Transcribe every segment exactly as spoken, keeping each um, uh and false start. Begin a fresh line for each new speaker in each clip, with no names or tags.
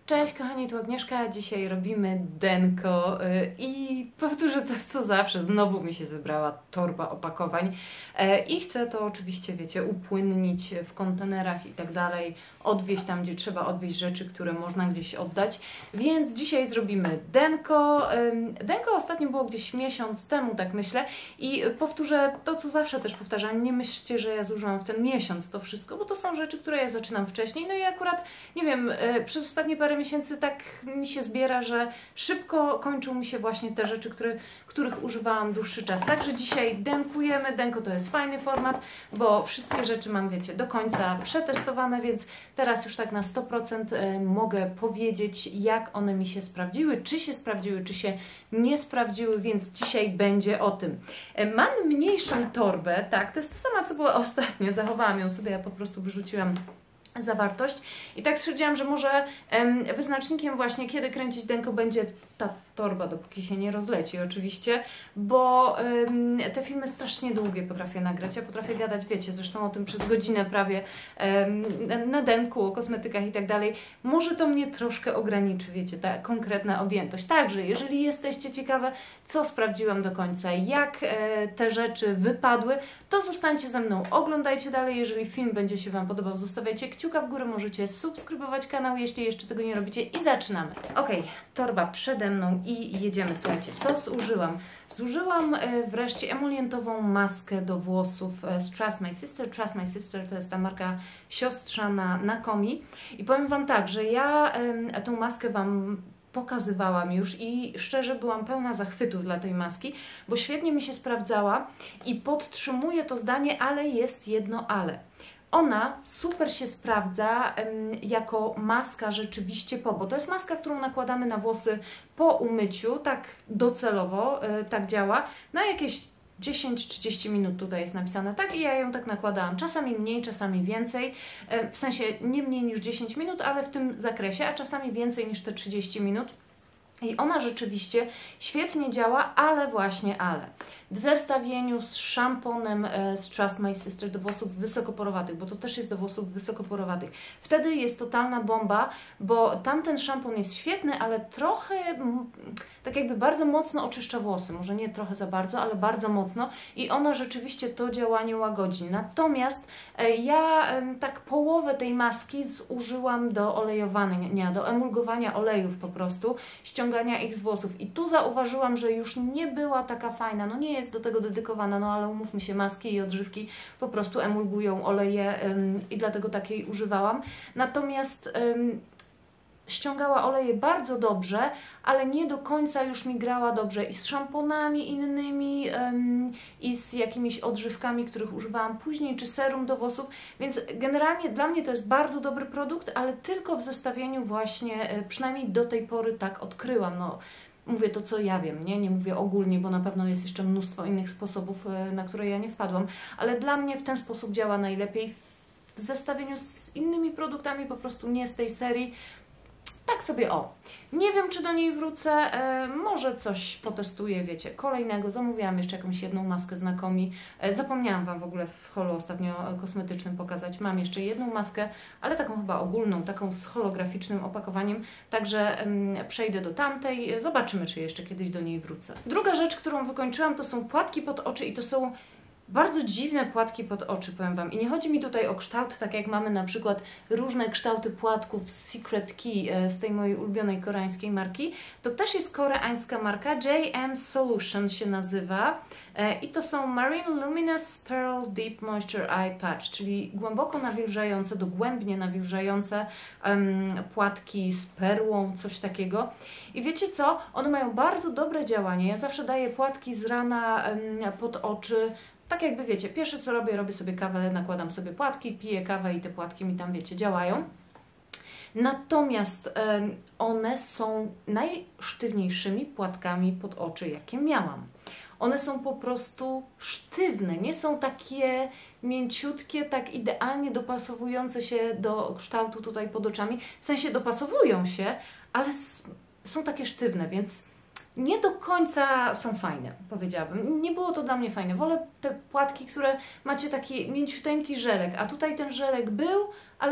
Cześć kochani, tu Agnieszka. Dzisiaj robimy denko yy, i powtórzę to co zawsze. Znowu mi się zebrała torba opakowań yy, i chcę to oczywiście, wiecie, upłynnić w kontenerach i tak dalej, odwieźć tam, gdzie trzeba odwieźć rzeczy, które można gdzieś oddać. Więc dzisiaj zrobimy denko. Yy, denko ostatnio było gdzieś miesiąc temu, tak myślę, i powtórzę to, co zawsze też powtarzam. Nie myślcie, że ja zużyłam w ten miesiąc to wszystko, bo to są rzeczy, które ja zaczynam wcześniej. No i akurat, nie wiem, yy, przez ostatnie parę miesięcy tak mi się zbiera, że szybko kończą mi się właśnie te rzeczy, które, których używałam dłuższy czas. Także dzisiaj denkujemy. Denko to jest fajny format, bo wszystkie rzeczy mam, wiecie, do końca przetestowane, więc teraz już tak na sto procent mogę powiedzieć, jak one mi się sprawdziły, czy się sprawdziły, czy się nie sprawdziły, więc dzisiaj będzie o tym. Mam mniejszą torbę, tak, to jest to sama, co było ostatnio, zachowałam ją sobie, ja po prostu wyrzuciłam zawartość i tak stwierdziłam, że może em, wyznacznikiem właśnie, kiedy kręcić denko, będzie ta torba, dopóki się nie rozleci oczywiście, bo em, te filmy strasznie długie potrafię nagrać, ja potrafię gadać, wiecie, zresztą o tym przez godzinę prawie em, na denku, o kosmetykach i tak dalej. Może to mnie troszkę ograniczy, wiecie, ta konkretna objętość. Także jeżeli jesteście ciekawe, co sprawdziłam do końca, jak e, te rzeczy wypadły, to zostańcie ze mną, oglądajcie dalej. Jeżeli film będzie się Wam podobał, zostawiajcie kciuka w górę, możecie subskrybować kanał, jeśli jeszcze tego nie robicie, i zaczynamy. Ok, torba przede mną i jedziemy. Słuchajcie, co zużyłam? Zużyłam e, wreszcie emolientową maskę do włosów e, z Trust My Sister. Trust My Sister to jest ta marka siostrzana na Komi. I powiem Wam tak, że ja e, tą maskę Wam pokazywałam już i szczerze byłam pełna zachwytu dla tej maski, bo świetnie mi się sprawdzała i podtrzymuję to zdanie, ale jest jedno ale. Ona super się sprawdza um, jako maska rzeczywiście po, bo to jest maska, którą nakładamy na włosy po umyciu, tak docelowo, y, tak działa, na jakieś dziesięć trzydzieści minut tutaj jest napisane tak i ja ją tak nakładałam, czasami mniej, czasami więcej, y, w sensie nie mniej niż dziesięć minut, ale w tym zakresie, a czasami więcej niż te trzydzieści minut. I ona rzeczywiście świetnie działa, ale właśnie ale. W zestawieniu z szamponem z Trust My Sister do włosów wysokoporowatych, bo to też jest do włosów wysokoporowatych, wtedy jest totalna bomba, bo tamten szampon jest świetny, ale trochę, tak jakby bardzo mocno oczyszcza włosy. Może nie trochę za bardzo, ale bardzo mocno i ona rzeczywiście to działanie łagodzi. Natomiast ja tak połowę tej maski zużyłam do olejowania, do emulgowania olejów po prostu, ściągania ich z włosów. I tu zauważyłam, że już nie była taka fajna, no nie jest do tego dedykowana, no ale umówmy się, maski i odżywki po prostu emulgują oleje ym, i dlatego takiej używałam. Natomiast ym, ściągała oleje bardzo dobrze, ale nie do końca już mi grała dobrze i z szamponami innymi, ym, i z jakimiś odżywkami, których używałam później, czy serum do włosów, więc generalnie dla mnie to jest bardzo dobry produkt, ale tylko w zestawieniu właśnie, y, przynajmniej do tej pory tak odkryłam. No, mówię to, co ja wiem, nie? Nie mówię ogólnie, bo na pewno jest jeszcze mnóstwo innych sposobów, na które ja nie wpadłam, ale dla mnie w ten sposób działa najlepiej w zestawieniu z innymi produktami, po prostu nie z tej serii. Tak sobie o. Nie wiem, czy do niej wrócę, e, może coś potestuję, wiecie, kolejnego. Zamówiłam jeszcze jakąś jedną maskę z Nakomi. E, zapomniałam Wam w ogóle w holu ostatnio kosmetycznym pokazać. Mam jeszcze jedną maskę, ale taką chyba ogólną, taką z holograficznym opakowaniem, także em, przejdę do tamtej. Zobaczymy, czy jeszcze kiedyś do niej wrócę. Druga rzecz, którą wykończyłam, to są płatki pod oczy i to są bardzo dziwne płatki pod oczy, powiem Wam. I nie chodzi mi tutaj o kształt, tak jak mamy na przykład różne kształty płatków z Secret Key, z tej mojej ulubionej koreańskiej marki. To też jest koreańska marka, J M Solution się nazywa. I to są Marine Luminous Pearl Deep Moisture Eye Patch, czyli głęboko nawilżające, dogłębnie nawilżające um, płatki z perłą, coś takiego. I wiecie co? One mają bardzo dobre działanie. Ja zawsze daję płatki z rana um, pod oczy. Tak jakby wiecie, pierwsze co robię, robię sobie kawę, nakładam sobie płatki, piję kawę i te płatki mi tam, wiecie, działają. Natomiast um, one są najsztywniejszymi płatkami pod oczy, jakie miałam. One są po prostu sztywne, nie są takie mięciutkie, tak idealnie dopasowujące się do kształtu tutaj pod oczami. W sensie dopasowują się, ale są takie sztywne, więc nie do końca są fajne, powiedziałabym. Nie było to dla mnie fajne. Wolę te płatki, które macie taki mięciuteńki żelek, a tutaj ten żelek był, ale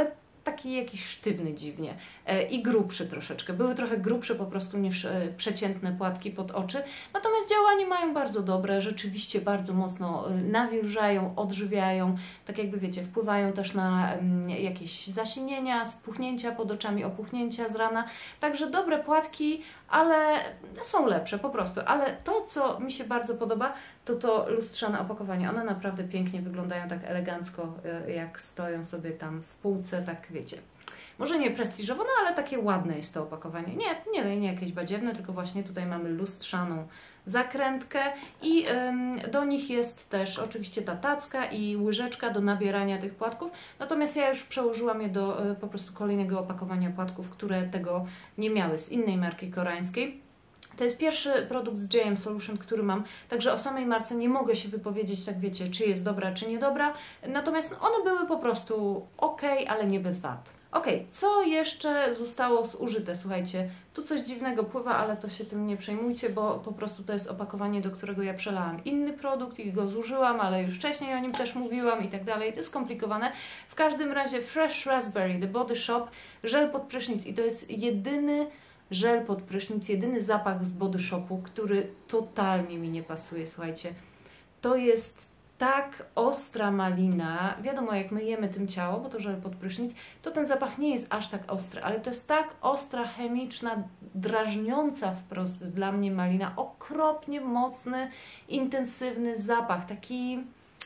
taki jakiś sztywny dziwnie e, i grubszy troszeczkę. Były trochę grubsze po prostu niż e, przeciętne płatki pod oczy, natomiast działanie mają bardzo dobre, rzeczywiście bardzo mocno e, nawilżają, odżywiają, tak jakby wiecie, wpływają też na e, jakieś zasinienia, spuchnięcia pod oczami, opuchnięcia z rana, także dobre płatki, ale są lepsze po prostu, ale to, co mi się bardzo podoba, to to lustrzane opakowanie. One naprawdę pięknie wyglądają, tak elegancko, jak stoją sobie tam w półce, tak wiecie. Może nie prestiżowo, no ale takie ładne jest to opakowanie. Nie, nie, nie jakieś badziewne, tylko właśnie tutaj mamy lustrzaną zakrętkę i ym, do nich jest też oczywiście ta tacka i łyżeczka do nabierania tych płatków, natomiast ja już przełożyłam je do y, po prostu kolejnego opakowania płatków, które tego nie miały, z innej marki koreańskiej. To jest pierwszy produkt z J M Solution, który mam, także o samej marce nie mogę się wypowiedzieć, tak wiecie, czy jest dobra, czy niedobra, natomiast one były po prostu ok, ale nie bez wad. Ok, co jeszcze zostało zużyte? Słuchajcie, tu coś dziwnego pływa, ale to się tym nie przejmujcie, bo po prostu to jest opakowanie, do którego ja przelałam inny produkt i go zużyłam, ale już wcześniej o nim też mówiłam i tak dalej. To jest skomplikowane. W każdym razie Fresh Raspberry, The Body Shop, żel pod prysznic i to jest jedyny żel pod prysznic, jedyny zapach z Body Shopu, który totalnie mi nie pasuje, słuchajcie. To jest tak ostra malina, wiadomo, jak myjemy tym ciało, bo to żel pod prysznic, to ten zapach nie jest aż tak ostry, ale to jest tak ostra, chemiczna, drażniąca wprost dla mnie malina, okropnie mocny, intensywny zapach, taki...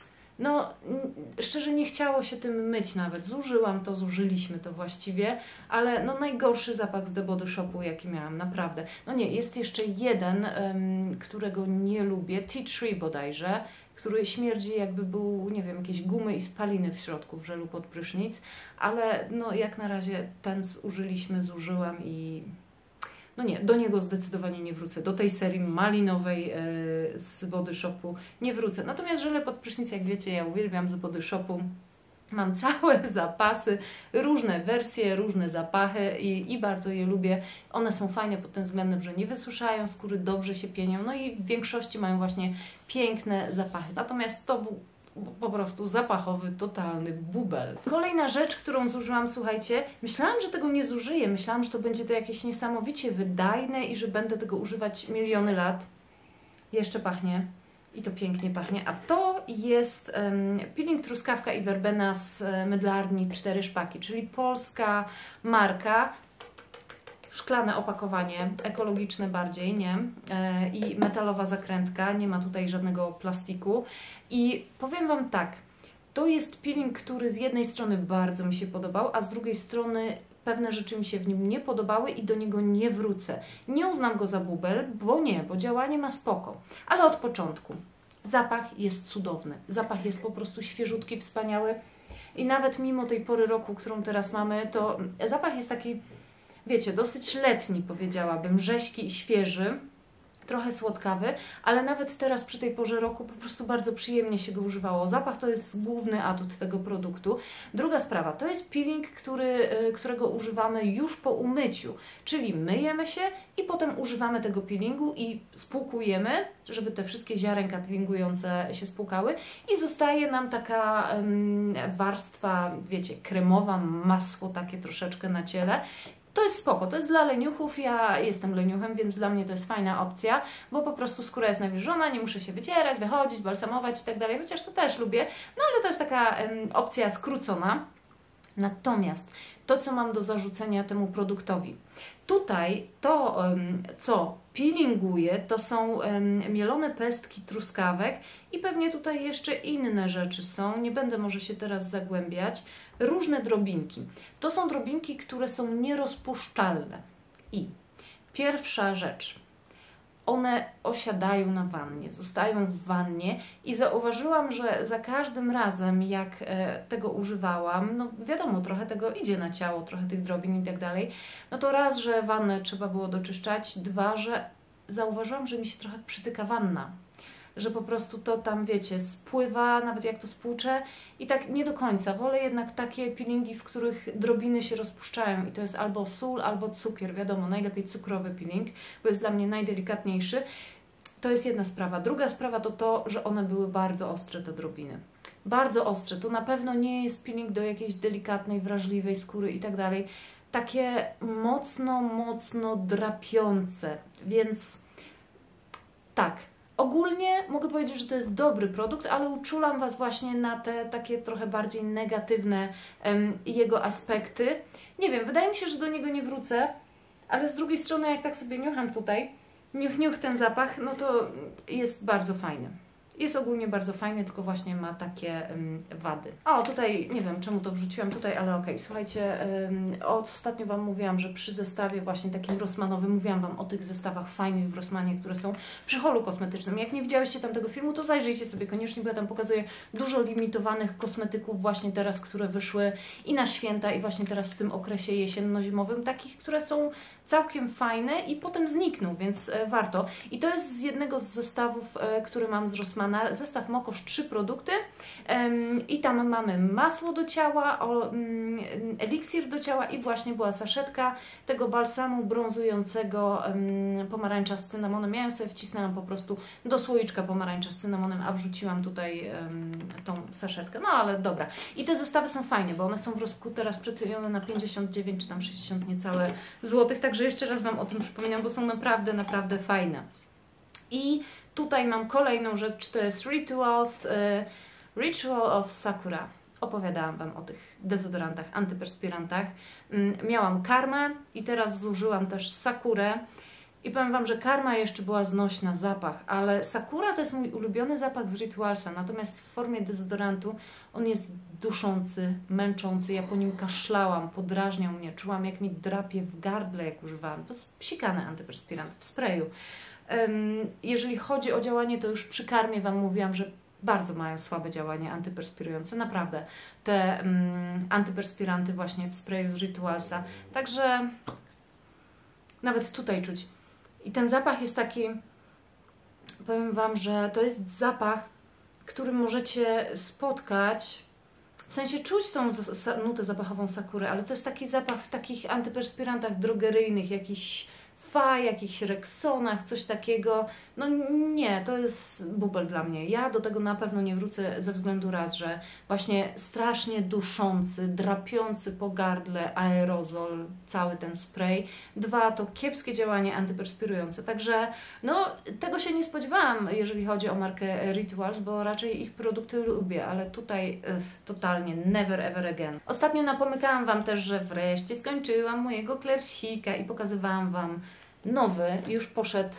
No, szczerze nie chciało się tym myć nawet. Zużyłam to, zużyliśmy to właściwie, ale no najgorszy zapach z The Body Shopu, jaki miałam, naprawdę. No nie, jest jeszcze jeden, um, którego nie lubię, Tea Tree bodajże, który śmierdzi jakby był, nie wiem, jakieś gumy i spaliny w środku w żelu pod prysznic, ale no jak na razie ten zużyliśmy, zużyłam i... No nie, do niego zdecydowanie nie wrócę. Do tej serii malinowej yy, z Body Shopu nie wrócę. Natomiast żele pod prysznic, jak wiecie, ja uwielbiam z Body Shopu. Mam całe zapasy, różne wersje, różne zapachy i, i bardzo je lubię. One są fajne pod tym względem, że nie wysuszają skóry, dobrze się pienią, no i w większości mają właśnie piękne zapachy. Natomiast to był po prostu zapachowy, totalny bubel. Kolejna rzecz, którą zużyłam, słuchajcie, myślałam, że tego nie zużyję, myślałam, że to będzie to jakieś niesamowicie wydajne i że będę tego używać miliony lat. Jeszcze pachnie i to pięknie pachnie, a to jest um, peeling truskawka i werbena z mydlarni Cztery Szpaki, czyli polska marka. Szklane opakowanie, ekologiczne bardziej, nie? E, I metalowa zakrętka, nie ma tutaj żadnego plastiku. I powiem Wam tak, to jest peeling, który z jednej strony bardzo mi się podobał, a z drugiej strony pewne rzeczy mi się w nim nie podobały i do niego nie wrócę. Nie uznam go za bubel, bo nie, bo działanie ma spoko. Ale od początku. Zapach jest cudowny. Zapach jest po prostu świeżutki, wspaniały. I nawet mimo tej pory roku, którą teraz mamy, to zapach jest taki... Wiecie, dosyć letni, powiedziałabym, rześki i świeży, trochę słodkawy, ale nawet teraz przy tej porze roku po prostu bardzo przyjemnie się go używało. Zapach to jest główny atut tego produktu. Druga sprawa, to jest peeling, który, którego używamy już po umyciu, czyli myjemy się i potem używamy tego peelingu i spłukujemy, żeby te wszystkie ziarenka peelingujące się spłukały i zostaje nam taka um, warstwa, wiecie, kremowa, masło takie troszeczkę na ciele. To jest spoko, to jest dla leniuchów, ja jestem leniuchem, więc dla mnie to jest fajna opcja, bo po prostu skóra jest nawilżona, nie muszę się wycierać, wychodzić, balsamować i tak dalej, chociaż to też lubię, no ale to jest taka um, opcja skrócona. Natomiast to, co mam do zarzucenia temu produktowi, tutaj to, um, co peelinguje, to są um, mielone pestki truskawek i pewnie tutaj jeszcze inne rzeczy są, nie będę może się teraz zagłębiać, różne drobinki. To są drobinki, które są nierozpuszczalne. I pierwsza rzecz, one osiadają na wannie, zostają w wannie i zauważyłam, że za każdym razem, jak e, tego używałam, no wiadomo, trochę tego idzie na ciało, trochę tych drobin i tak dalej, no to raz, że wannę trzeba było doczyszczać, dwa, że zauważyłam, że mi się trochę przytyka wanna, że po prostu to tam, wiecie, spływa, nawet jak to spłuczę i tak nie do końca. Wolę jednak takie peelingi, w których drobiny się rozpuszczają i to jest albo sól, albo cukier, wiadomo, najlepiej cukrowy peeling, bo jest dla mnie najdelikatniejszy. To jest jedna sprawa. Druga sprawa to to, że one były bardzo ostre, te drobiny. bardzo ostre. To na pewno nie jest peeling do jakiejś delikatnej, wrażliwej skóry i tak dalej. Takie mocno, mocno drapiące, więc tak. Ogólnie mogę powiedzieć, że to jest dobry produkt, ale uczulam Was właśnie na te takie trochę bardziej negatywne um, jego aspekty. Nie wiem, wydaje mi się, że do niego nie wrócę, ale z drugiej strony jak tak sobie niucham tutaj, niuch, niuch ten zapach, no to jest bardzo fajny. Jest ogólnie bardzo fajny, tylko właśnie ma takie um, wady. O, tutaj, nie wiem czemu to wrzuciłam tutaj, ale okej, okay. Słuchajcie, um, ostatnio Wam mówiłam, że przy zestawie właśnie takim Rossmanowym, mówiłam Wam o tych zestawach fajnych w Rossmanie, które są przy holu kosmetycznym. Jak nie widziałyście tam tego filmu, to zajrzyjcie sobie koniecznie, bo ja tam pokazuję dużo limitowanych kosmetyków właśnie teraz, które wyszły i na święta, i właśnie teraz w tym okresie jesienno-zimowym, takich, które są całkiem fajne i potem znikną, więc e, warto. I to jest z jednego z zestawów, e, który mam z Rossmana, zestaw Mokosz, trzy produkty Ym, i tam mamy masło do ciała, o, ym, eliksir do ciała i właśnie była saszetka tego balsamu brązującego ym, pomarańcza z cynamonem. Ja ją sobie wcisnęłam po prostu do słoiczka pomarańcza z cynamonem, a wrzuciłam tutaj ym, tą saszetkę. No ale dobra. I te zestawy są fajne, bo one są w Rossku teraz przecenione na pięćdziesiąt dziewięć czy tam sześćdziesiąt niecałe złotych, także jeszcze raz Wam o tym przypominam, bo są naprawdę, naprawdę fajne. I tutaj mam kolejną rzecz, to jest Rituals, y, Ritual of Sakura. Opowiadałam Wam o tych dezodorantach, antyperspirantach. Y, miałam karmę i teraz zużyłam też sakurę. I powiem Wam, że karma jeszcze była znośna, zapach, ale sakura to jest mój ulubiony zapach z Ritualsa, natomiast w formie dezodorantu on jest duszący, męczący, ja po nim kaszlałam, podrażniał mnie, czułam jak mi drapie w gardle, jak używałam. To jest psikany antyperspirant w sprayu. Um, jeżeli chodzi o działanie, to już przy karmie Wam mówiłam, że bardzo mają słabe działanie antyperspirujące, naprawdę, te um, antyperspiranty właśnie w sprayu z Ritualsa, także nawet tutaj czuć. I ten zapach jest taki, powiem Wam, że to jest zapach, który możecie spotkać, w sensie czuć tą nutę zapachową sakury, ale to jest taki zapach w takich antyperspirantach drogeryjnych, jakiś Fa, jakichś Rexonach, coś takiego. No nie, to jest bubel dla mnie. Ja do tego na pewno nie wrócę ze względu raz, że właśnie strasznie duszący, drapiący po gardle aerozol, cały ten spray. Dwa, to kiepskie działanie antyperspirujące. Także no tego się nie spodziewałam, jeżeli chodzi o markę Rituals, bo raczej ich produkty lubię, ale tutaj uf, totalnie never ever again. Ostatnio napomykałam Wam też, że wreszcie skończyłam mojego klersika i pokazywałam Wam nowy, już poszedł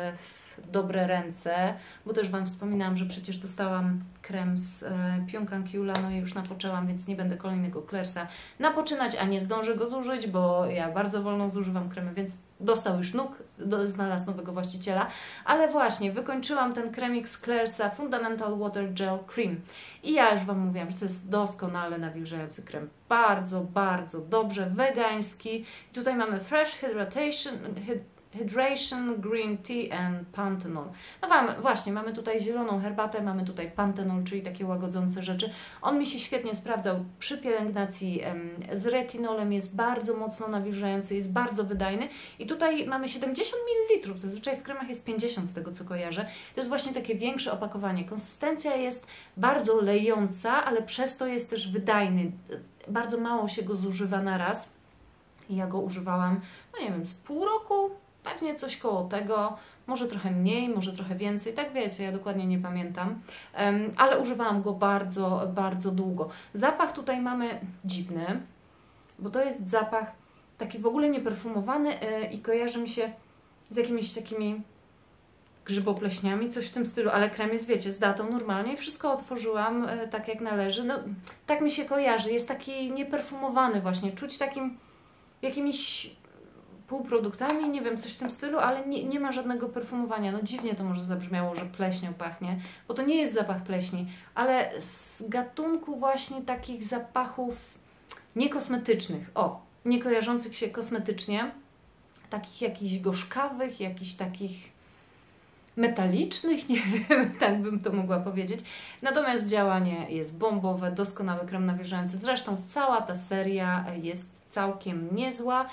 w dobre ręce, bo też Wam wspominałam, że przecież dostałam krem z Pionkan-Kiula, no i już napoczęłam, więc nie będę kolejnego klersa napoczynać, a nie zdążę go zużyć, bo ja bardzo wolno zużywam kremy, więc dostał już nóg, do, znalazł nowego właściciela, ale właśnie wykończyłam ten kremik z Claresa Fundamental Water Gel Cream i ja już Wam mówiłam, że to jest doskonale nawilżający krem, bardzo, bardzo dobrze, wegański. I tutaj mamy Fresh Hydration, hyd Hydration, Green Tea and Panthenol. No wam, właśnie, mamy tutaj zieloną herbatę, mamy tutaj panthenol, czyli takie łagodzące rzeczy. On mi się świetnie sprawdzał przy pielęgnacji em, z retinolem, jest bardzo mocno nawilżający, jest bardzo wydajny. I tutaj mamy siedemdziesiąt mililitrów, zazwyczaj w kremach jest pięćdziesiąt z tego co kojarzę. To jest właśnie takie większe opakowanie. Konsystencja jest bardzo lejąca, ale przez to jest też wydajny. Bardzo mało się go zużywa na raz. Ja go używałam, no nie wiem, z pół roku, pewnie coś koło tego, może trochę mniej, może trochę więcej, tak wiecie, ja dokładnie nie pamiętam, um, ale używałam go bardzo, bardzo długo. Zapach tutaj mamy dziwny, bo to jest zapach taki w ogóle nieperfumowany yy, i kojarzy mi się z jakimiś takimi grzybopleśniami, coś w tym stylu, ale krem jest, wiecie, z datą normalnie i wszystko otworzyłam yy, tak jak należy. No, tak mi się kojarzy, jest taki nieperfumowany właśnie, czuć takim jakimiś półproduktami, nie wiem, coś w tym stylu, ale nie, nie ma żadnego perfumowania. No dziwnie to może zabrzmiało, że pleśnią pachnie, bo to nie jest zapach pleśni, ale z gatunku właśnie takich zapachów niekosmetycznych, o, nie kojarzących się kosmetycznie, takich jakichś gorzkawych, jakichś takich, metalicznych, nie wiem, tak bym to mogła powiedzieć. Natomiast działanie jest bombowe, doskonały krem nawilżający. Zresztą cała ta seria jest całkiem niezła.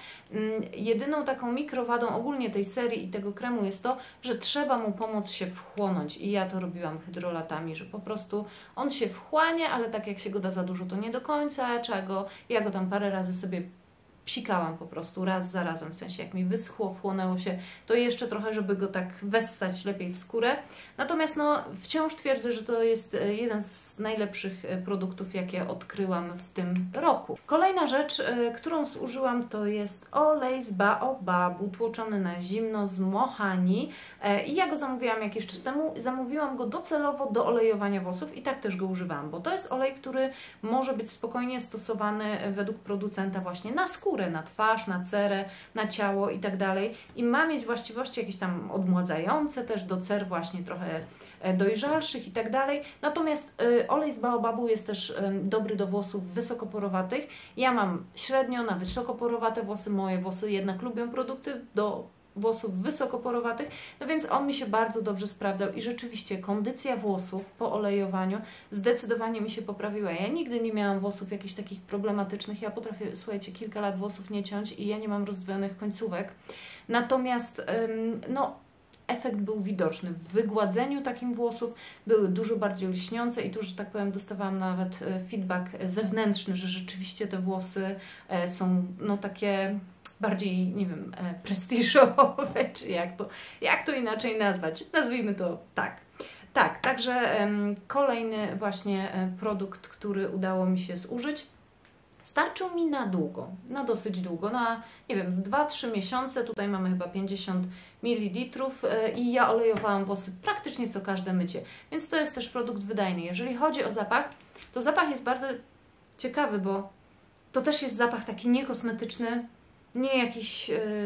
Jedyną taką mikrowadą ogólnie tej serii i tego kremu jest to, że trzeba mu pomóc się wchłonąć. I ja to robiłam hydrolatami, że po prostu on się wchłania, ale tak jak się go da za dużo, to nie do końca. Trzeba go, ja go tam parę razy sobie psikałam po prostu raz za razem, w sensie jak mi wyschło, wchłonęło się, to jeszcze trochę, żeby go tak wessać lepiej w skórę. Natomiast no, wciąż twierdzę, że to jest jeden z najlepszych produktów, jakie odkryłam w tym roku. Kolejna rzecz, którą zużyłam, to jest olej z baobabu, tłoczony na zimno z Mohani. I ja go zamówiłam jakiś czas temu. Zamówiłam go docelowo do olejowania włosów i tak też go używałam, bo to jest olej, który może być spokojnie stosowany według producenta właśnie na skórę, na twarz, na cerę, na ciało i tak dalej. I ma mieć właściwości jakieś tam odmładzające też do cer właśnie trochę dojrzalszych i tak dalej. Natomiast y, olej z baobabu jest też y, dobry do włosów wysokoporowatych. Ja mam średnio na wysokoporowate włosy, moje włosy jednak lubią produkty do włosów wysokoporowatych, no więc on mi się bardzo dobrze sprawdzał i rzeczywiście kondycja włosów po olejowaniu zdecydowanie mi się poprawiła. Ja nigdy nie miałam włosów jakichś takich problematycznych, ja potrafię, słuchajcie, kilka lat włosów nie ciąć i ja nie mam rozdwojonych końcówek, natomiast no efekt był widoczny. W wygładzeniu takim włosów były dużo bardziej lśniące i tu, że tak powiem, dostawałam nawet feedback zewnętrzny, że rzeczywiście te włosy są no takie bardziej, nie wiem, prestiżowe, czy jak to, jak to inaczej nazwać. Nazwijmy to tak. Tak, także um, kolejny właśnie produkt, który udało mi się zużyć. Starczył mi na długo, na dosyć długo, na nie wiem, z dwa trzy miesiące, tutaj mamy chyba pięćdziesiąt mililitrów i ja olejowałam włosy praktycznie co każde mycie, więc to jest też produkt wydajny. Jeżeli chodzi o zapach, to zapach jest bardzo ciekawy, bo to też jest zapach taki niekosmetyczny, nie jakiś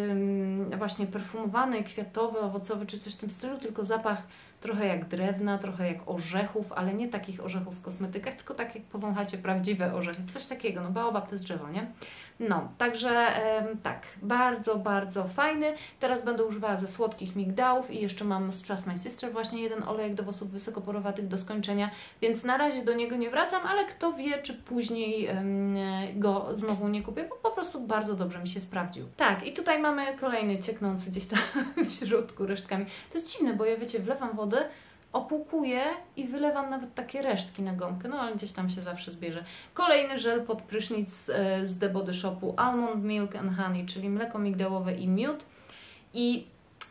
yy, właśnie perfumowany, kwiatowy, owocowy czy coś w tym stylu, tylko zapach trochę jak drewna, trochę jak orzechów, ale nie takich orzechów w kosmetykach, tylko tak jak powąchacie prawdziwe orzechy, coś takiego, no baobab to jest drzewo, nie? No, także yy, tak, bardzo, bardzo fajny. Teraz będę używała ze słodkich migdałów i jeszcze mam z Trust My Sister właśnie jeden olejek do włosów wysokoporowatych do skończenia, więc na razie do niego nie wracam, ale kto wie, czy później yy, go znowu nie kupię, bo po prostu bardzo dobrze mi się sprawdził. Tak, i tutaj mamy kolejny cieknący gdzieś tam w środku resztkami. To jest dziwne, bo ja wiecie, wlewam wodę, opłukuję i wylewam nawet takie resztki na gąbkę, no ale gdzieś tam się zawsze zbierze. Kolejny żel pod prysznic z The Body Shopu Almond Milk and Honey, czyli mleko migdałowe i miód. I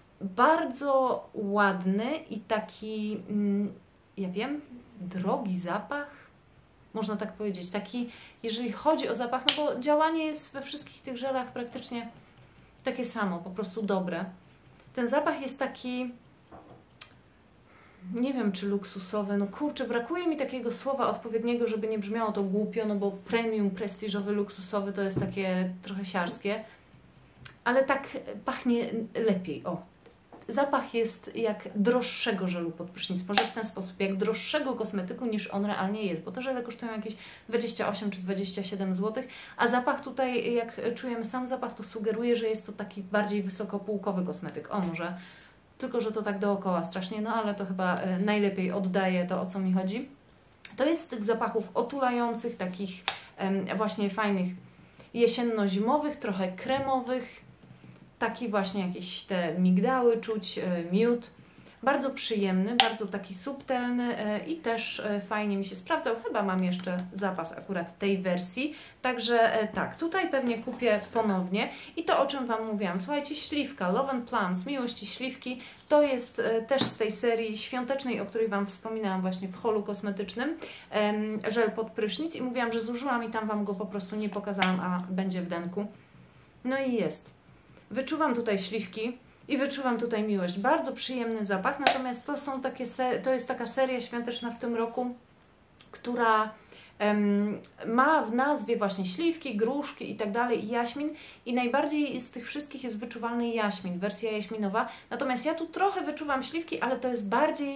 bardzo ładny i taki, ja wiem, drogi zapach, można tak powiedzieć. Taki, jeżeli chodzi o zapach, no bo działanie jest we wszystkich tych żelach praktycznie takie samo, po prostu dobre. Ten zapach jest taki, nie wiem czy luksusowy, no kurczę, brakuje mi takiego słowa odpowiedniego, żeby nie brzmiało to głupio, no bo premium, prestiżowy, luksusowy to jest takie trochę siarskie, ale tak pachnie lepiej, o. Zapach jest jak droższego żelu pod prysznic, może w ten sposób, jak droższego kosmetyku niż on realnie jest, bo te żele kosztują jakieś dwadzieścia osiem czy dwadzieścia siedem złotych, a zapach tutaj, jak czujemy sam zapach, to sugeruje, że jest to taki bardziej wysokopółkowy kosmetyk, o może, tylko że to tak dookoła strasznie, no ale to chyba najlepiej oddaje to, o co mi chodzi. To jest z tych zapachów otulających, takich właśnie fajnych jesienno-zimowych, trochę kremowych, taki właśnie jakieś te migdały czuć, miód. Bardzo przyjemny, bardzo taki subtelny i też fajnie mi się sprawdzał. Chyba mam jeszcze zapas akurat tej wersji. Także tak, tutaj pewnie kupię ponownie. I to, o czym Wam mówiłam. Słuchajcie, śliwka, Love and Plums, miłości śliwki, to jest też z tej serii świątecznej, o której Wam wspominałam właśnie w holu kosmetycznym. Żel pod prysznic i mówiłam, że zużyłam i tam Wam go po prostu nie pokazałam, a będzie w denku. No i jest. Wyczuwam tutaj śliwki i wyczuwam tutaj miłość. Bardzo przyjemny zapach, natomiast to są takie, to jest taka seria świąteczna w tym roku, która um, ma w nazwie właśnie śliwki, gruszki i tak dalej i jaśmin i najbardziej z tych wszystkich jest wyczuwalny jaśmin, wersja jaśminowa. Natomiast ja tu trochę wyczuwam śliwki, ale to jest bardziej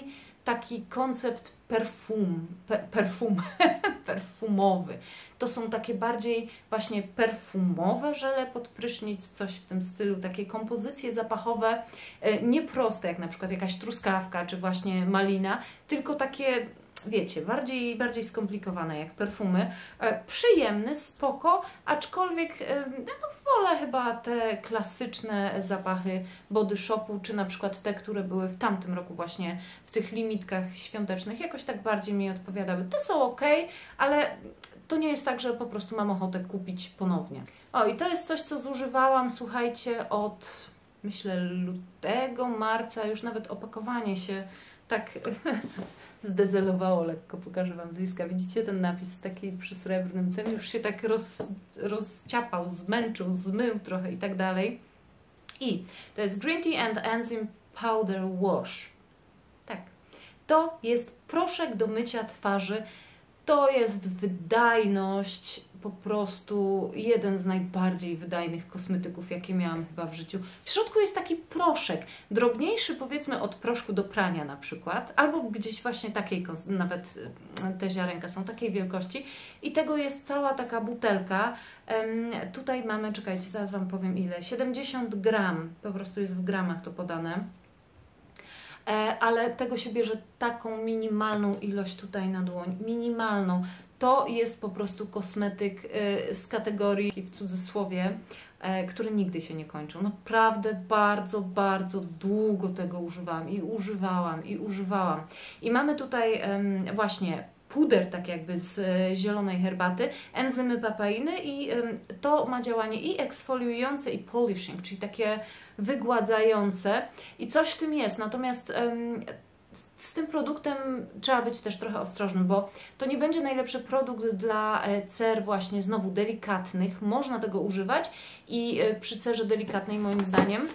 taki koncept perfum, pe, perfum, perfumowy. To są takie bardziej właśnie perfumowe żele pod prysznic, coś w tym stylu, takie kompozycje zapachowe, nie proste jak na przykład jakaś truskawka czy właśnie malina, tylko takie, wiecie, bardziej, bardziej skomplikowane jak perfumy. Przyjemny, spoko, aczkolwiek no, wolę chyba te klasyczne zapachy Body Shopu, czy na przykład te, które były w tamtym roku właśnie w tych limitkach świątecznych, jakoś tak bardziej mi odpowiadały. Te są ok, ale to nie jest tak, że po prostu mam ochotę kupić ponownie. O, i to jest coś, co zużywałam, słuchajcie, od myślę lutego, marca, już nawet opakowanie się tak zdezelowało lekko, pokażę Wam z bliska. Widzicie ten napis taki przy srebrnym tym? Już się tak roz, rozciapał, zmęczył, zmył trochę i tak dalej. I to jest Green Tea and Enzyme Powder Wash. Tak. To jest proszek do mycia twarzy. To jest wydajność, po prostu jeden z najbardziej wydajnych kosmetyków, jakie miałam chyba w życiu. W środku jest taki proszek, drobniejszy powiedzmy od proszku do prania na przykład, albo gdzieś właśnie takiej, nawet te ziarenka są takiej wielkości i tego jest cała taka butelka. Um, tutaj mamy, czekajcie, zaraz Wam powiem ile, siedemdziesiąt gram, po prostu jest w gramach to podane. Ale tego się bierze taką minimalną ilość tutaj na dłoń, minimalną. To jest po prostu kosmetyk z kategorii, w cudzysłowie, które nigdy się nie kończą. Naprawdę bardzo, bardzo długo tego używałam i używałam i używałam. I mamy tutaj właśnie puder tak jakby z zielonej herbaty, enzymy papainy i to ma działanie i eksfoliujące i polishing, czyli takie wygładzające i coś w tym jest. Natomiast z tym produktem trzeba być też trochę ostrożnym, bo to nie będzie najlepszy produkt dla cer właśnie znowu delikatnych. Można tego używać i przy cerze delikatnej moim zdaniem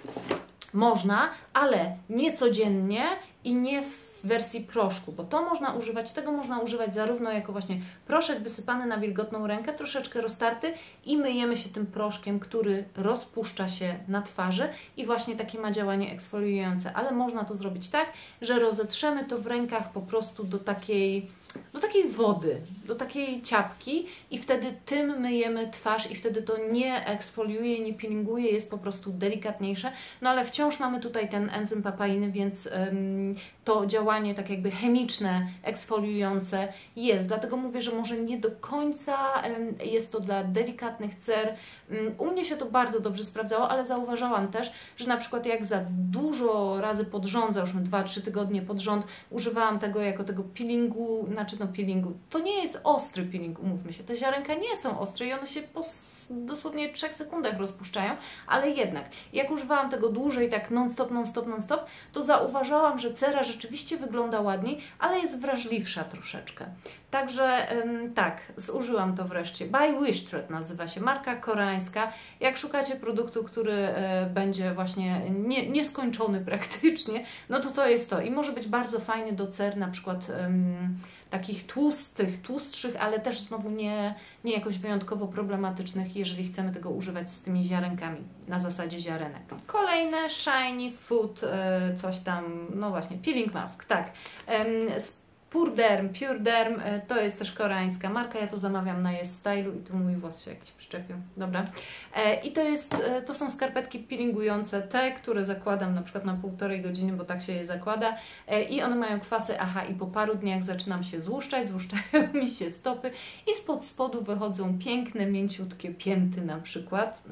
można, ale nie codziennie i nie w wersji proszku, bo to można używać, tego można używać zarówno jako właśnie proszek wysypany na wilgotną rękę, troszeczkę roztarty i myjemy się tym proszkiem, który rozpuszcza się na twarzy i właśnie takie ma działanie eksfoliujące, ale można to zrobić tak, że rozetrzemy to w rękach po prostu do takiej do takiej wody, do takiej ciapki i wtedy tym myjemy twarz i wtedy to nie eksfoliuje, nie peelinguje, jest po prostu delikatniejsze, no ale wciąż mamy tutaj ten enzym papainy, więc ym, to działanie tak jakby chemiczne, eksfoliujące jest, dlatego mówię, że może nie do końca ym, jest to dla delikatnych cer. Ym, u mnie się to bardzo dobrze sprawdzało, ale zauważałam też, że na przykład jak za dużo razy pod rząd, załóżmy dwa trzy tygodnie pod rząd używałam tego jako tego peelingu, znaczy no peelingu, to nie jest ostry peeling, umówmy się, te ziarenka nie są ostre i one się po dosłownie trzech sekundach rozpuszczają, ale jednak, jak używałam tego dłużej, tak non-stop, non-stop, non-stop, to zauważałam, że cera rzeczywiście wygląda ładniej, ale jest wrażliwsza troszeczkę. Także ym, tak, zużyłam to wreszcie. By Wishthread nazywa się, marka koreańska. Jak szukacie produktu, który y, będzie właśnie nie, nieskończony praktycznie, no to to jest to. I może być bardzo fajny do cer, na przykład ym, takich tłustych, tłustszych, ale też znowu nie, nie jakoś wyjątkowo problematycznych, jeżeli chcemy tego używać z tymi ziarenkami, na zasadzie ziarenek. Kolejne Shiny Food, y, coś tam, no właśnie, peeling mask, tak. Ym, Pure Derm, Pure Derm, to jest też koreańska marka, ja to zamawiam na Yes Stylu i tu mój włos się jakiś przyczepił, dobra. I to, jest, to są skarpetki peelingujące, te, które zakładam na przykład na półtorej godziny, bo tak się je zakłada i one mają kwasy A H i po paru dniach zaczynam się złuszczać, złuszczają mi się stopy i spod spodu wychodzą piękne, mięciutkie pięty na przykład.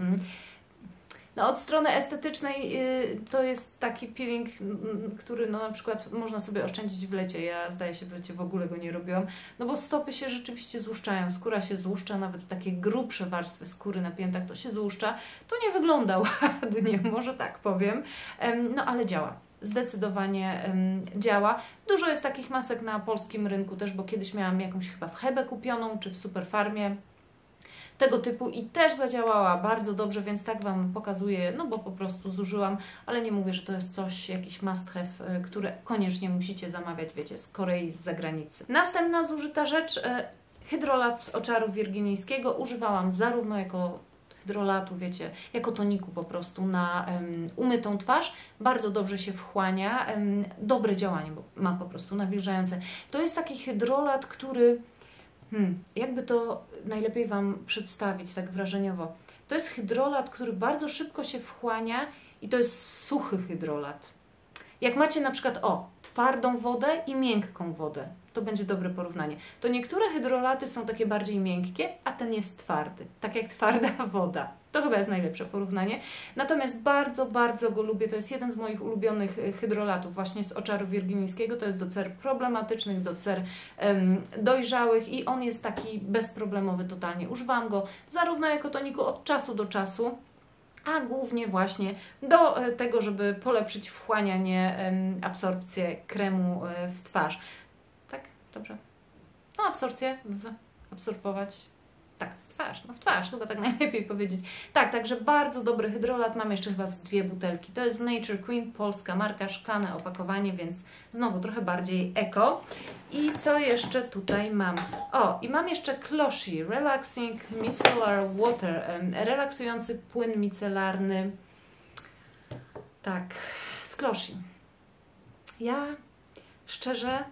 No, od strony estetycznej yy, to jest taki peeling, yy, który no, na przykład można sobie oszczędzić w lecie. Ja zdaje się w lecie w ogóle go nie robiłam, no bo stopy się rzeczywiście złuszczają, skóra się złuszcza, nawet takie grubsze warstwy skóry na piętach to się złuszcza. To nie wygląda ładnie, może tak powiem, yy, no ale działa. Zdecydowanie um, działa. Dużo jest takich masek na polskim rynku też, bo kiedyś miałam jakąś chyba w Hebe kupioną, czy w Superfarmie, tego typu i też zadziałała bardzo dobrze, więc tak Wam pokazuję, no bo po prostu zużyłam, ale nie mówię, że to jest coś, jakiś must have, które koniecznie musicie zamawiać, wiecie, z Korei, z zagranicy. Następna zużyta rzecz, hydrolat z oczaru wirginijskiego. Używałam zarówno jako hydrolatu, wiecie, jako toniku po prostu na um, umytą twarz. Bardzo dobrze się wchłania, um, dobre działanie bo ma po prostu nawilżające. To jest taki hydrolat, który, hmm, jakby to najlepiej Wam przedstawić tak wrażeniowo. To jest hydrolat, który bardzo szybko się wchłania i to jest suchy hydrolat. Jak macie na przykład, o, twardą wodę i miękką wodę, to będzie dobre porównanie. To niektóre hydrolaty są takie bardziej miękkie, a ten jest twardy, tak jak twarda woda. To chyba jest najlepsze porównanie. Natomiast bardzo, bardzo go lubię. To jest jeden z moich ulubionych hydrolatów właśnie z Oczaru Wirginińskiego. To jest do cer problematycznych, do cer um, dojrzałych i on jest taki bezproblemowy totalnie. Używam go zarówno jako toniku od czasu do czasu, a głównie właśnie do tego, żeby polepszyć wchłanianie, absorpcję kremu w twarz. Tak? Dobrze? No, absorpcję w... absorbować... Tak, w twarz, no w twarz, chyba tak najlepiej powiedzieć. Tak, także bardzo dobry hydrolat, mam jeszcze chyba z dwie butelki. To jest Nature Queen, polska marka, szklane opakowanie, więc znowu trochę bardziej eko. I co jeszcze tutaj mam? O, i mam jeszcze Kloshi Relaxing Micellar Water, relaksujący płyn micelarny. Tak, z Kloshi. Ja szczerze...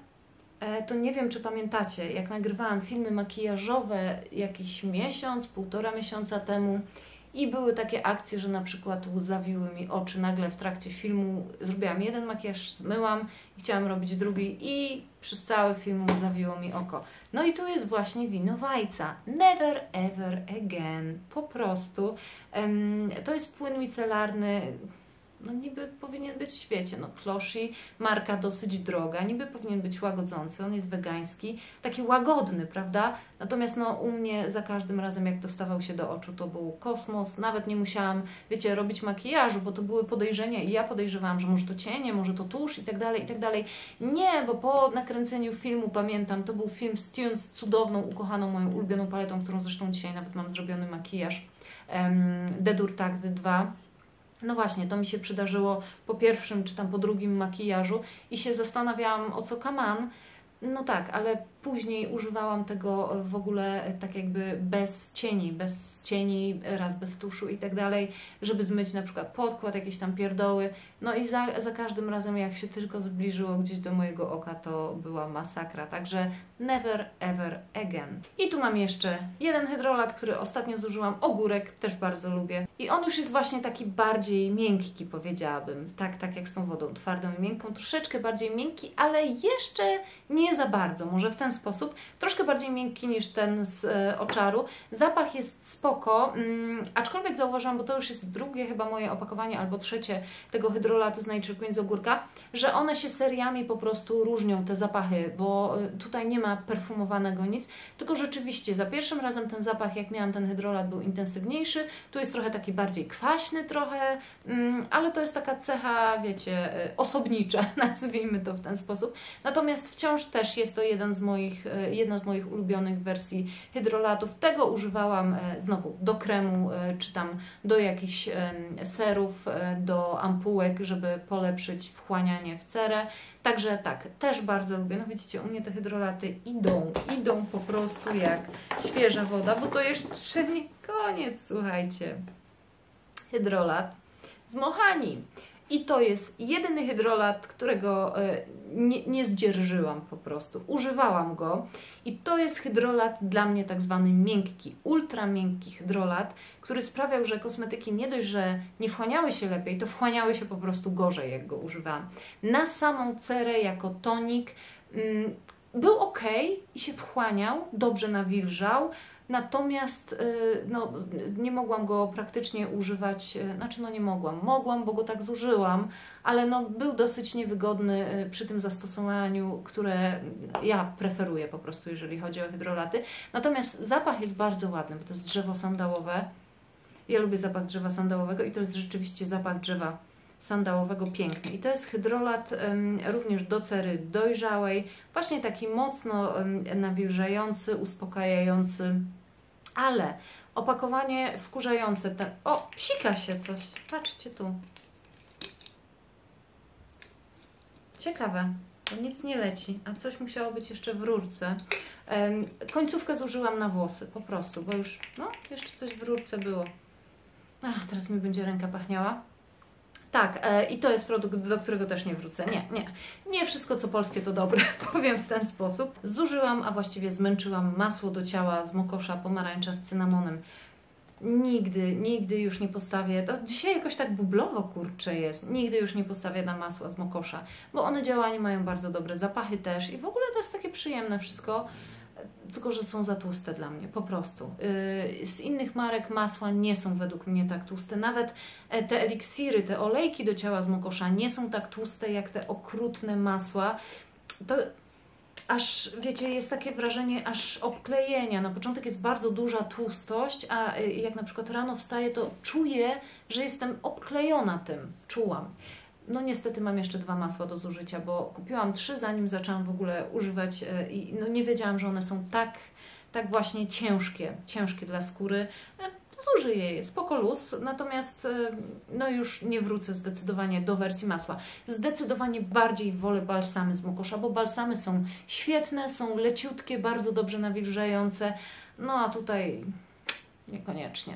to nie wiem, czy pamiętacie, jak nagrywałam filmy makijażowe jakiś miesiąc, półtora miesiąca temu i były takie akcje, że na przykład łzawiły mi oczy nagle w trakcie filmu. Zrobiłam jeden makijaż, zmyłam i chciałam robić drugi i przez cały film łzawiło mi oko. No i tu jest właśnie winowajca. Never ever again. Po prostu. Um, to jest płyn micelarny. No niby powinien być w świecie, no Kloshi, marka dosyć droga, niby powinien być łagodzący, on jest wegański, taki łagodny, prawda? Natomiast no u mnie za każdym razem jak dostawał się do oczu to był kosmos, nawet nie musiałam, wiecie, robić makijażu, bo to były podejrzenia i ja podejrzewałam, że może to cienie, może to tusz i tak dalej, i tak dalej. Nie, bo po nakręceniu filmu, pamiętam, to był film z Tune, z cudowną, ukochaną moją ulubioną paletą, którą zresztą dzisiaj nawet mam zrobiony makijaż, um, Dedur Tact dwa. No właśnie, to mi się przydarzyło po pierwszym czy tam po drugim makijażu i się zastanawiałam, o co kaman. No tak, ale później używałam tego w ogóle tak jakby bez cieni, bez cieni, raz bez tuszu i tak dalej, żeby zmyć na przykład podkład, jakieś tam pierdoły. No i za, za każdym razem jak się tylko zbliżyło gdzieś do mojego oka, to była masakra. Także never ever again. I tu mam jeszcze jeden hydrolat, który ostatnio zużyłam, ogórek, też bardzo lubię. I on już jest właśnie taki bardziej miękki, powiedziałabym. Tak, tak jak z tą wodą twardą i miękką, troszeczkę bardziej miękki, ale jeszcze nie za bardzo. Może w ten sposób. Troszkę bardziej miękki niż ten z e, Oczaru. Zapach jest spoko, mm, aczkolwiek zauważyłam, bo to już jest drugie chyba moje opakowanie, albo trzecie tego hydrolatu z Nature Queen z ogórka, że one się seriami po prostu różnią, te zapachy, bo e, tutaj nie ma perfumowanego nic, tylko rzeczywiście za pierwszym razem ten zapach, jak miałam ten hydrolat, był intensywniejszy. Tu jest trochę taki bardziej kwaśny trochę, mm, ale to jest taka cecha, wiecie, e, osobnicza, nazwijmy to w ten sposób. Natomiast wciąż też jest to jeden z moich, jedna z moich ulubionych wersji hydrolatów. Tego używałam znowu do kremu, czy tam do jakichś serów, do ampułek, żeby polepszyć wchłanianie w cerę. Także tak, też bardzo lubię. No widzicie, u mnie te hydrolaty idą, idą po prostu jak świeża woda, bo to jeszcze nie koniec, słuchajcie. Hydrolat z Mohani. I to jest jedyny hydrolat, którego nie, nie zdzierżyłam po prostu. Używałam go i to jest hydrolat dla mnie tak zwany miękki, ultra miękki hydrolat, który sprawiał, że kosmetyki nie dość, że nie wchłaniały się lepiej, to wchłaniały się po prostu gorzej, jak go używałam. Na samą cerę jako tonik mm, był ok i się wchłaniał, dobrze nawilżał. Natomiast no, nie mogłam go praktycznie używać, znaczy no nie mogłam, mogłam, bo go tak zużyłam, ale no, był dosyć niewygodny przy tym zastosowaniu, które ja preferuję po prostu, jeżeli chodzi o hydrolaty. Natomiast zapach jest bardzo ładny, bo to jest drzewo sandałowe. Ja lubię zapach drzewa sandałowego i to jest rzeczywiście zapach drzewa sandałowego piękny. I to jest hydrolat um, również do cery dojrzałej, właśnie taki mocno um, nawilżający, uspokajający, ale opakowanie wkurzające. Ten... O, psika się coś. Patrzcie tu. Ciekawe, bo nic nie leci, a coś musiało być jeszcze w rurce. Um, końcówkę zużyłam na włosy, po prostu, bo już, no, jeszcze coś w rurce było. Ach, teraz mi będzie ręka pachniała. Tak, e, i to jest produkt, do którego też nie wrócę. Nie, nie. Nie wszystko, co polskie, to dobre, powiem w ten sposób. Zużyłam, a właściwie zmęczyłam masło do ciała z mokosza, pomarańcza z cynamonem. Nigdy, nigdy już nie postawię, to dzisiaj jakoś tak bublowo kurcze jest, nigdy już nie postawię na masła z mokosza, bo one działanie mają bardzo dobre, zapachy też i w ogóle to jest takie przyjemne wszystko, tylko że są za tłuste dla mnie, po prostu. Yy, z innych marek masła nie są według mnie tak tłuste, nawet te eliksiry, te olejki do ciała z mokosza nie są tak tłuste jak te okrutne masła. To aż, wiecie, jest takie wrażenie aż obklejenia. Na początek jest bardzo duża tłustość, a jak na przykład rano wstaję, to czuję, że jestem obklejona tym. Czułam. No niestety mam jeszcze dwa masła do zużycia, bo kupiłam trzy, zanim zaczęłam w ogóle używać i no nie wiedziałam, że one są tak, tak właśnie ciężkie, ciężkie dla skóry. Zużyję je, spoko luz, natomiast no już nie wrócę zdecydowanie do wersji masła. Zdecydowanie bardziej wolę balsamy z mokosza, bo balsamy są świetne, są leciutkie, bardzo dobrze nawilżające, no a tutaj niekoniecznie.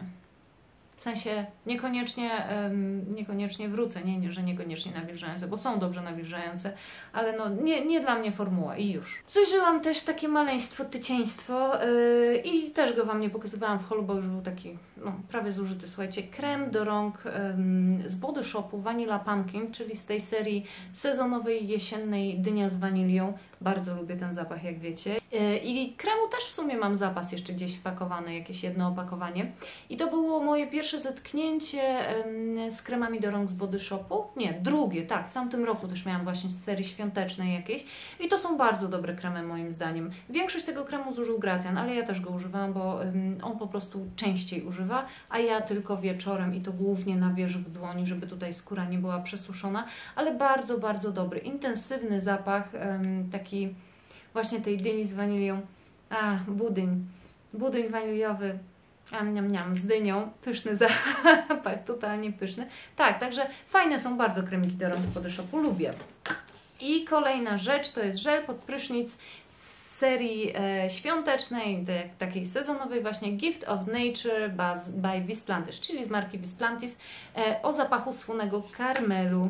W sensie niekoniecznie, um, niekoniecznie wrócę, nie, nie, że niekoniecznie nawilżające, bo są dobrze nawilżające, ale no nie, nie dla mnie formuła i już. Zużyłam też takie maleństwo, tycieństwo yy, i też go Wam nie pokazywałam w holu, bo już był taki no, prawie zużyty, słuchajcie, krem do rąk yy, z Body Shopu Vanilla Pumpkin, czyli z tej serii sezonowej, jesiennej dynia z wanilią. Bardzo lubię ten zapach, jak wiecie. Yy, I kremu też w sumie mam zapas jeszcze gdzieś wpakowany, jakieś jedno opakowanie. I to było moje pierwsze zetknięcie ym, z kremami do rąk z Body Shopu. Nie, drugie, tak, w tamtym roku też miałam właśnie z serii świątecznej jakiejś. I to są bardzo dobre kremy moim zdaniem. Większość tego kremu zużył Gracjan, ale ja też go używam, bo ym, on po prostu częściej używa, a ja tylko wieczorem i to głównie na wierzch dłoni, żeby tutaj skóra nie była przesuszona, ale bardzo, bardzo dobry, intensywny zapach, ym, taki właśnie tej dyni z wanilią. A, budyń, budyń waniliowy. Am, niam, niam, z dynią, pyszny zapach, totalnie pyszny. Tak, także fajne są bardzo kremiki do rąk z Body Shopu, lubię. I kolejna rzecz to jest żel pod prysznic z serii e, świątecznej, de, takiej sezonowej właśnie Gift of Nature by Visplantis, czyli z marki Visplantis, e, o zapachu słonego karmelu.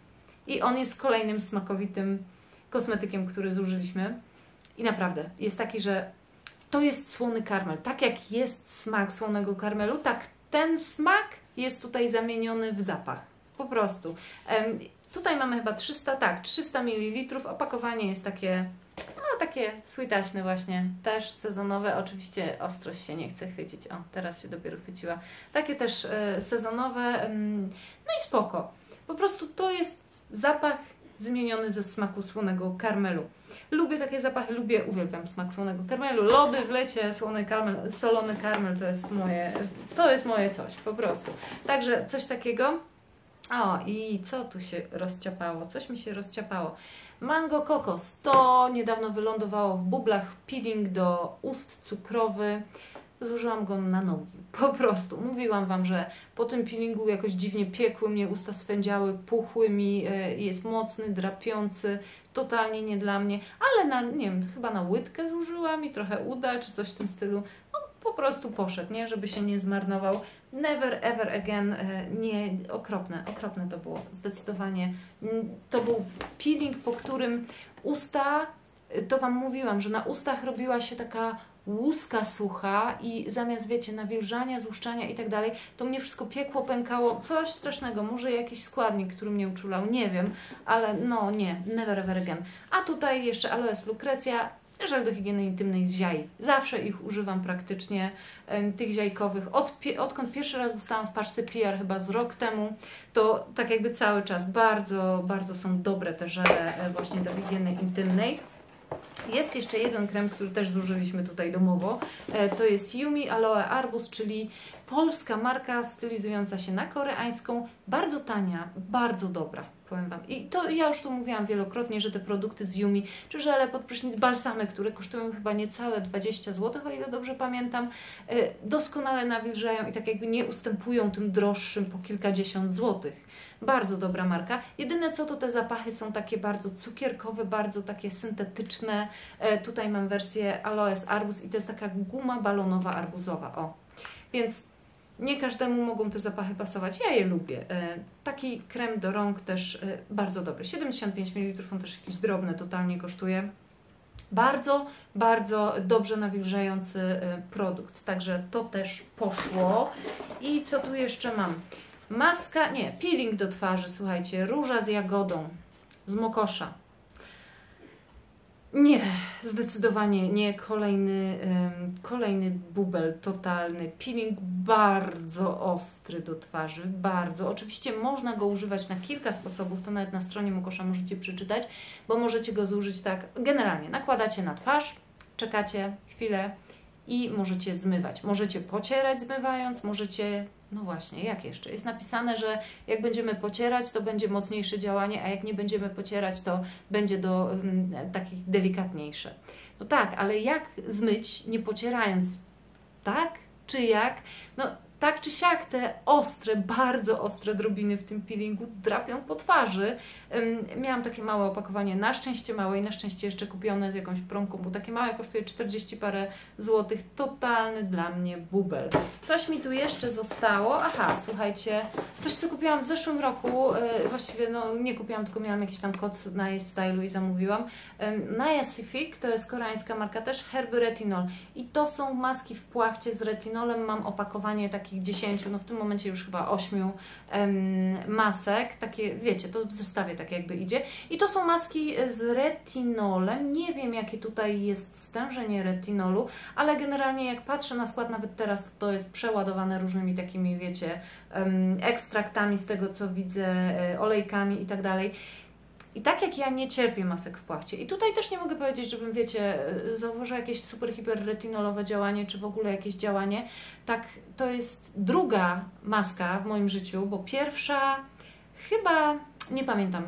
I on jest kolejnym smakowitym kosmetykiem, który zużyliśmy. I naprawdę jest taki, że to jest słony karmel. Tak jak jest smak słonego karmelu, tak ten smak jest tutaj zamieniony w zapach. Po prostu. Um, tutaj mamy chyba trzysta, tak, trzysta mililitrów. Opakowanie jest takie, no takie sweetaśne właśnie. Też sezonowe. Oczywiście ostrość się nie chce chwycić. O, teraz się dopiero chwyciła. Takie też e, sezonowe. Um, no i spoko. Po prostu to jest zapach zmieniony ze smaku słonego karmelu. Lubię takie zapachy, lubię, uwielbiam smak słonego karmelu. Lody w lecie, słony karmel, solony karmel to jest moje, to jest moje coś, po prostu. Także coś takiego. O, i co tu się rozciapało? Coś mi się rozciapało. Mango kokos. To niedawno wylądowało w bublach. Peeling do ust cukrowy. Zużyłam go na nogi. Po prostu. Mówiłam Wam, że po tym peelingu jakoś dziwnie piekły mnie, usta swędziały, puchły mi, jest mocny, drapiący, totalnie nie dla mnie, ale na, nie wiem, chyba na łydkę zużyłam i trochę uda, czy coś w tym stylu. No, po prostu poszedł, nie? Żeby się nie zmarnował. Never ever again. Nie, okropne, okropne to było. Zdecydowanie. To był peeling, po którym usta, to Wam mówiłam, że na ustach robiła się taka łuska sucha i zamiast, wiecie, nawilżania, złuszczania i tak dalej, to mnie wszystko piekło, pękało, coś strasznego, może jakiś składnik, który mnie uczulał, nie wiem, ale no nie, never ever again. A tutaj jeszcze aloes lucretia, żel do higieny intymnej z ziai. Zawsze ich używam praktycznie, tych ziajkowych. Od, odkąd pierwszy raz dostałam w paczce P R chyba z rok temu, to tak jakby cały czas bardzo, bardzo są dobre te żele właśnie do higieny intymnej. Jest jeszcze jeden krem, który też zużyliśmy tutaj domowo. To jest Yumi Aloe Arbus, czyli polska marka stylizująca się na koreańską. Bardzo tania, bardzo dobra, powiem Wam. I to ja już tu mówiłam wielokrotnie, że te produkty z Yumi, czy żele pod prysznic, balsamy, które kosztują chyba niecałe dwadzieścia złotych, o ile dobrze pamiętam, doskonale nawilżają i tak jakby nie ustępują tym droższym po kilkadziesiąt złotych. Bardzo dobra marka. Jedyne co, to te zapachy są takie bardzo cukierkowe, bardzo takie syntetyczne. E, tutaj mam wersję Aloes Arbus i to jest taka guma balonowa arbuzowa. O. Więc Nie każdemu mogą te zapachy pasować, ja je lubię. Taki krem do rąk też bardzo dobry, siedemdziesiąt pięć mililitrów, on też jakiś drobny totalnie kosztuje. Bardzo, bardzo dobrze nawilżający produkt, także to też poszło. I co tu jeszcze mam? Maska, nie, peeling do twarzy, słuchajcie, róża z jagodą, z Mokosza. Nie, zdecydowanie nie. Kolejny, um, kolejny bubel totalny. Peeling bardzo ostry do twarzy, bardzo. Oczywiście można go używać na kilka sposobów, to nawet na stronie Mokosza możecie przeczytać, bo możecie go zużyć tak generalnie. Nakładacie na twarz, czekacie chwilę i możecie zmywać. Możecie pocierać zmywając, możecie... No właśnie, jak jeszcze? Jest napisane, że jak będziemy pocierać, to będzie mocniejsze działanie, a jak nie będziemy pocierać, to będzie do um, takich delikatniejsze. No tak, ale jak zmyć, nie pocierając? Tak? Czy jak? No tak czy siak te ostre, bardzo ostre drobiny w tym peelingu drapią po twarzy. Um, miałam takie małe opakowanie, na szczęście małe i na szczęście jeszcze kupione z jakąś promką, bo takie małe kosztuje czterdzieści parę złotych. Totalny dla mnie bubel. Coś mi tu jeszcze zostało. Aha, słuchajcie, coś co kupiłam w zeszłym roku, yy, właściwie no nie kupiłam, tylko miałam jakiś tam kod na jej stylu i zamówiłam. Um, Niacific, to jest koreańska marka też, Herby Retinol. I to są maski w płachcie z retinolem. Mam opakowanie takich dziesięciu, no w tym momencie już chyba ośmiu um, masek, takie, wiecie, to w zestawie tak jakby idzie. I to są maski z retinolem. Nie wiem, jakie tutaj jest stężenie retinolu, ale generalnie jak patrzę na skład nawet teraz, to, to jest przeładowane różnymi takimi, wiecie, um, ekstraktami z tego, co widzę, olejkami i tak dalej. I tak jak ja nie cierpię masek w płachcie i tutaj też nie mogę powiedzieć, żebym, wiecie, zauważyła jakieś super hiperretinolowe działanie, czy w ogóle jakieś działanie, tak to jest druga maska w moim życiu, bo pierwsza chyba, nie pamiętam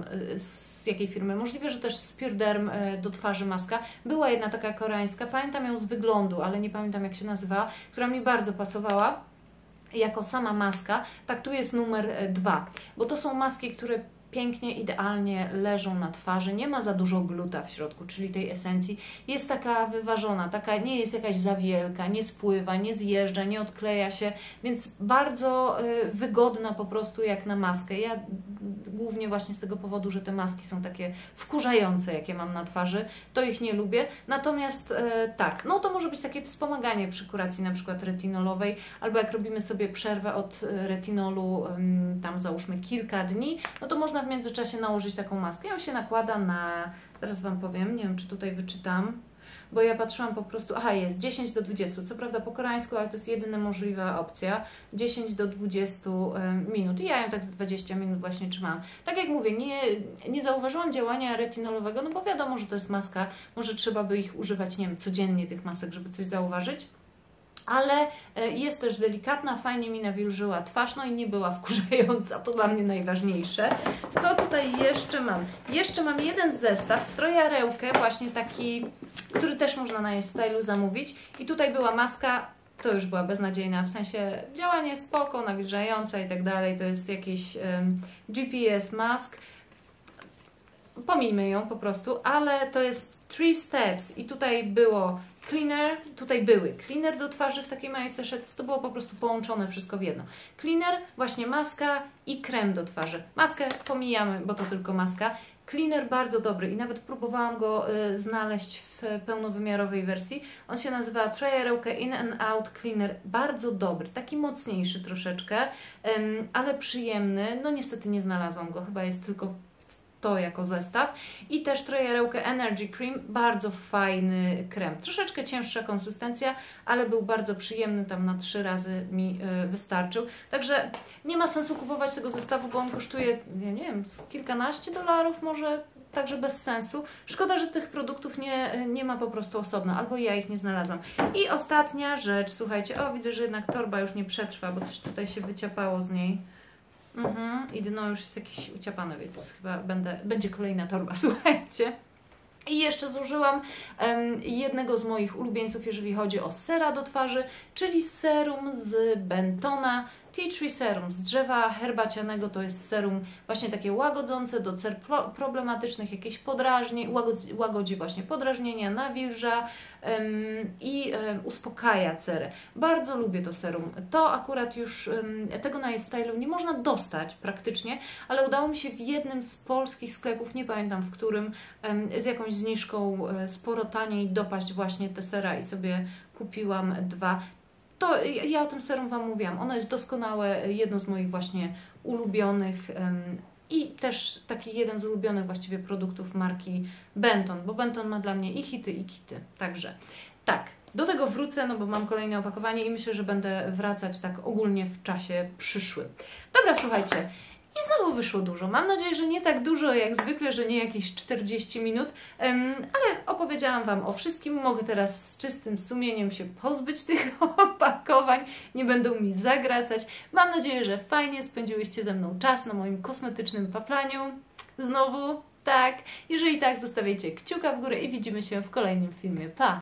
z jakiej firmy, możliwe, że też z Pure Derm do twarzy maska, była jedna taka koreańska, pamiętam ją z wyglądu, ale nie pamiętam jak się nazywała, która mi bardzo pasowała jako sama maska. Tak, tu jest numer dwa, bo to są maski, które pięknie, idealnie leżą na twarzy, nie ma za dużo gluta w środku, czyli tej esencji. Jest taka wyważona, taka nie jest jakaś za wielka, nie spływa, nie zjeżdża, nie odkleja się, więc bardzo y, wygodna po prostu jak na maskę. Ja głównie właśnie z tego powodu, że te maski są takie wkurzające, jakie mam na twarzy, to ich nie lubię. Natomiast y, tak, no to może być takie wspomaganie przy kuracji na przykład retinolowej, albo jak robimy sobie przerwę od retinolu, y, tam załóżmy kilka dni, no to można w międzyczasie nałożyć taką maskę. Ją się nakłada na, teraz Wam powiem, nie wiem czy tutaj wyczytam, bo ja patrzyłam po prostu, aha jest, dziesięć do dwudziestu, co prawda po koreańsku, ale to jest jedyna możliwa opcja, dziesięć do dwudziestu minut i ja ją tak z dwadzieścia minut właśnie trzymałam. Tak jak mówię, nie, nie zauważyłam działania retinolowego, no bo wiadomo, że to jest maska, może trzeba by ich używać, nie wiem, codziennie tych masek, żeby coś zauważyć. Ale jest też delikatna, fajnie mi nawilżyła twarz, no i nie była wkurzająca, to dla mnie najważniejsze. Co tutaj jeszcze mam? Jeszcze mam jeden zestaw, strojarełkę, właśnie taki, który też można na jej stylu zamówić. I tutaj była maska, to już była beznadziejna, w sensie działanie spoko, nawilżająca i tak dalej. To jest jakiś um, G P S mask. Pomijmy ją po prostu, ale to jest three steps i tutaj było cleaner, tutaj były cleaner do twarzy w takiej małej saszetce, to było po prostu połączone wszystko w jedno. Cleaner, właśnie maska i krem do twarzy. Maskę pomijamy, bo to tylko maska. Cleaner bardzo dobry i nawet próbowałam go y, znaleźć w pełnowymiarowej wersji. On się nazywa Trojarełka In and Out Cleaner. Bardzo dobry, taki mocniejszy troszeczkę, ym, ale przyjemny. No niestety nie znalazłam go, chyba jest tylko to jako zestaw. I też Trojarełkę Energy Cream, bardzo fajny krem. Troszeczkę cięższa konsystencja, ale był bardzo przyjemny, tam na trzy razy mi y, wystarczył. Także nie ma sensu kupować tego zestawu, bo on kosztuje, ja nie wiem, z kilkanaście dolarów może, także bez sensu. Szkoda, że tych produktów nie, nie ma po prostu osobno, albo ja ich nie znalazłam. I ostatnia rzecz, słuchajcie, o widzę, że jednak torba już nie przetrwa, bo coś tutaj się wyciapało z niej. Mhm, i dno już jest jakieś uciapane, więc chyba będę, będzie kolejna torba, słuchajcie. I jeszcze zużyłam um, jednego z moich ulubieńców, jeżeli chodzi o sera do twarzy, czyli serum z Bentona. Tea Tree Serum z drzewa herbacianego, to jest serum właśnie takie łagodzące do cer problematycznych, jakichś podrażnień, łagodzi, łagodzi właśnie podrażnienia, nawilża ym, i ym, uspokaja cerę. Bardzo lubię to serum. To akurat już ym, tego na Stylu nie można dostać praktycznie, ale udało mi się w jednym z polskich sklepów, nie pamiętam w którym, ym, z jakąś zniżką y, sporo taniej dopaść właśnie te sera i sobie kupiłam dwa. To ja o tym serum Wam mówiłam. Ono jest doskonałe, jedno z moich właśnie ulubionych ym, i też taki jeden z ulubionych właściwie produktów marki Benton, bo Benton ma dla mnie i hity, i kity. Także tak, do tego wrócę, no bo mam kolejne opakowanie i myślę, że będę wracać tak ogólnie w czasie przyszłym. Dobra, słuchajcie. I znowu wyszło dużo. Mam nadzieję, że nie tak dużo jak zwykle, że nie jakieś czterdzieści minut, um, ale opowiedziałam Wam o wszystkim. Mogę teraz z czystym sumieniem się pozbyć tych opakowań, nie będą mi zagracać. Mam nadzieję, że fajnie spędziłyście ze mną czas na moim kosmetycznym paplaniu. Znowu, tak. Jeżeli tak, zostawiajcie kciuka w górę i widzimy się w kolejnym filmie. Pa!